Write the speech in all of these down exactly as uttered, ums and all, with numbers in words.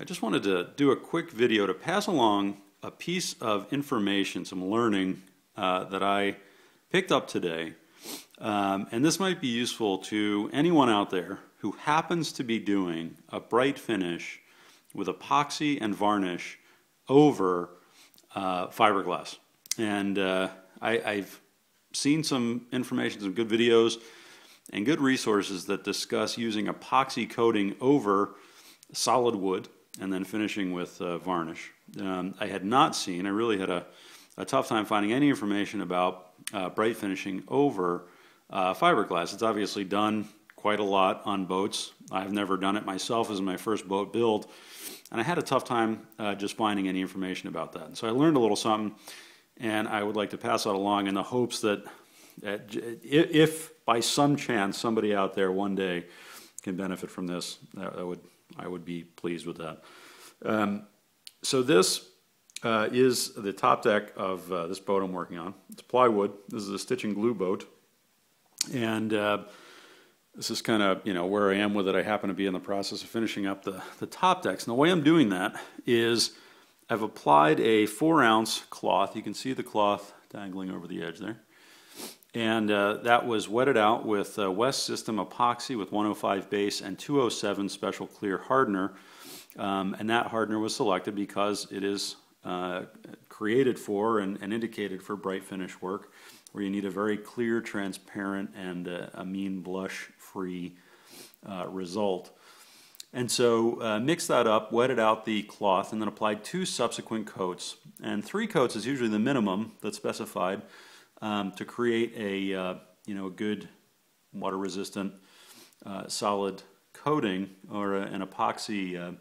I just wanted to do a quick video to pass along a piece of information, some learning uh, that I picked up today. Um, and this might be useful to anyone out there who happens to be doing a bright finish with epoxy and varnish over uh, fiberglass. And uh, I, I've seen some information, some good videos and good resources that discuss using epoxy coating over solid wood and then finishing with uh, varnish. Um, I had not seen, I really had a, a tough time finding any information about uh, bright finishing over uh, fiberglass. It's obviously done quite a lot on boats. I've never done it myself as my first boat build, and I had a tough time uh, just finding any information about that. And so I learned a little something, and I would like to pass that along in the hopes that, that if by some chance somebody out there one day can benefit from this, that would I would be pleased with that. Um, so this uh, is the top deck of uh, this boat I'm working on. It's plywood. This is a stitch and glue boat, and uh, this is kind of you know where I am with it. I happen to be in the process of finishing up the the top decks. And the way I'm doing that is I've applied a four ounce cloth. You can see the cloth dangling over the edge there. And uh, that was wetted out with uh, West System epoxy with one oh five base and two oh seven special clear hardener. Um, and that hardener was selected because it is uh, created for and, and indicated for bright finish work, where you need a very clear, transparent, and uh, amine blush-free uh, result. And so uh, mixed that up, wetted out the cloth, and then applied two subsequent coats. And three coats is usually the minimum that's specified um, to create a uh, you know a good water-resistant uh, solid coating, or a, an epoxy uh,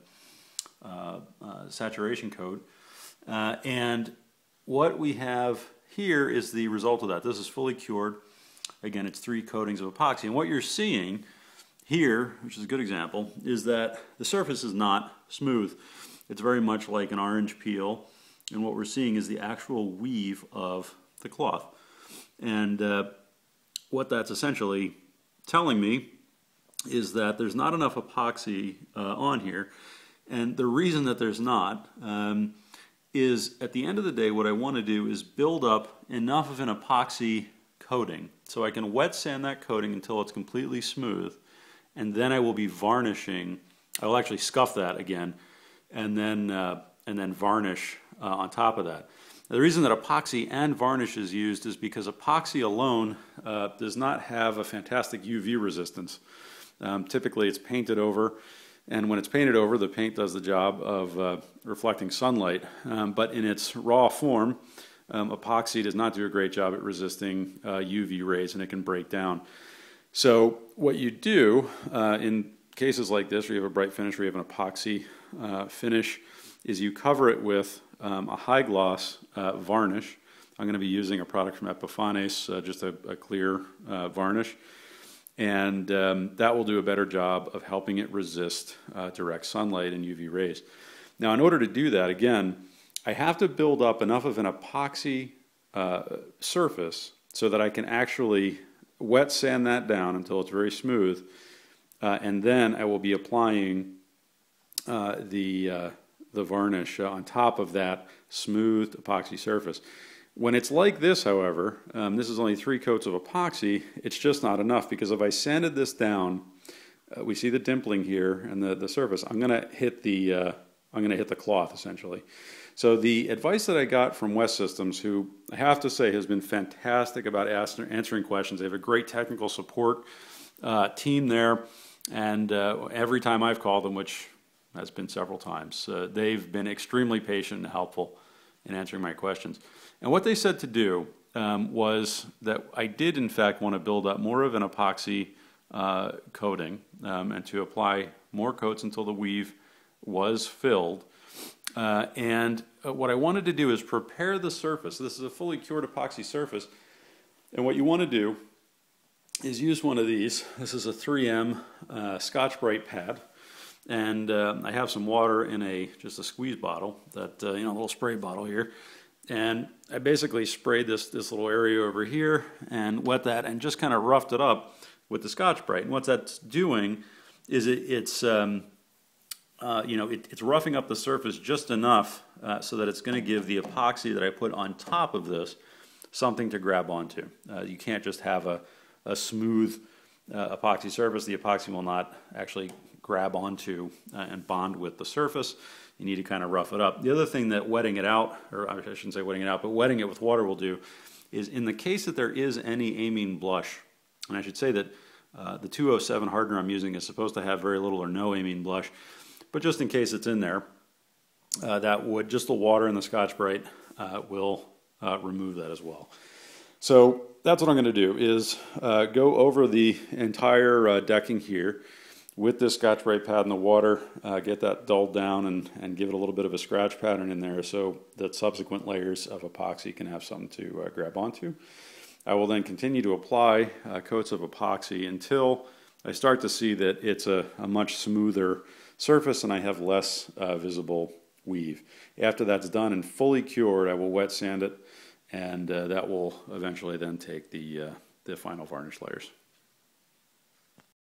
uh, uh, saturation coat. Uh, and what we have here is the result of that. This is fully cured. Again, it's three coatings of epoxy. And what you're seeing here, which is a good example, is that the surface is not smooth. It's very much like an orange peel, and what we're seeing is the actual weave of the cloth. And uh, what that's essentially telling me is that there's not enough epoxy uh, on here, and the reason that there's not um, is at the end of the day what I want to do is build up enough of an epoxy coating so I can wet sand that coating until it's completely smooth, and then I will be varnishing. I will actually scuff that again, and then uh, and then varnish uh, on top of that. Now, the reason that epoxy and varnish is used is because epoxy alone uh, does not have a fantastic U V resistance. Um, typically, it's painted over, and when it's painted over, the paint does the job of uh, reflecting sunlight. Um, but in its raw form, um, epoxy does not do a great job at resisting uh, U V rays, and it can break down. So what you do uh, in cases like this, where you have a bright finish, where you have an epoxy uh, finish, is you cover it with um, a high gloss uh, varnish. I'm going to be using a product from Epoxy, uh, just a, a clear uh, varnish, and um, that will do a better job of helping it resist uh, direct sunlight and U V rays. Now, in order to do that, again, I have to build up enough of an epoxy uh, surface so that I can actually wet sand that down until it's very smooth, uh, and then I will be applying uh, the uh, the varnish uh, on top of that smooth epoxy surface. When it's like this, however, um, this is only three coats of epoxy, it's just not enough, because if I sanded this down, uh, we see the dimpling here and the, the surface, I'm gonna hit the uh, I'm gonna hit the cloth essentially. So the advice that I got from West Systems, who I have to say has been fantastic about answering questions. They have a great technical support uh, team there, and uh, every time I've called them, which has been several times, uh, they've been extremely patient and helpful in answering my questions. And what they said to do um, was that I did in fact want to build up more of an epoxy uh, coating um, and to apply more coats until the weave was filled. Uh, and uh, what I wanted to do is prepare the surface. This is a fully cured epoxy surface, and what you want to do is use one of these. This is a three M uh, Scotch-Brite pad, and uh, I have some water in a just a squeeze bottle, that uh, you know, a little spray bottle here, and I basically sprayed this this little area over here and wet that and just kind of roughed it up with the Scotch-Brite. And what that's doing is it, it's um, uh, you know, it, it's roughing up the surface just enough uh, so that it's going to give the epoxy that I put on top of this something to grab onto. Uh, you can't just have a, a smooth uh, epoxy surface. The epoxy will not actually grab onto uh, and bond with the surface. You need to kind of rough it up. The other thing that wetting it out, or I shouldn't say wetting it out, but wetting it with water will do, is in the case that there is any amine blush, and I should say that uh, the two oh seven hardener I'm using is supposed to have very little or no amine blush, but just in case it's in there, uh, that would, just the water and the Scotch-Brite uh, will uh, remove that as well. So that's what I'm going to do, is uh, go over the entire uh, decking here with this Scotch-Brite pad in the water, uh, get that dulled down and, and give it a little bit of a scratch pattern in there so that subsequent layers of epoxy can have something to uh, grab onto. I will then continue to apply uh, coats of epoxy until I start to see that it's a, a much smoother surface and I have less uh, visible weave. After that's done and fully cured, I will wet sand it, and uh, that will eventually then take the, uh, the final varnish layers.